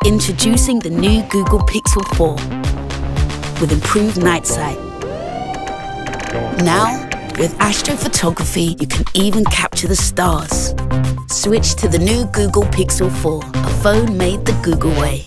Introducing the new Google Pixel 4 with improved night sight. Now, with astrophotography, you can even capture the stars. Switch to the new Google Pixel 4, a phone made the Google way.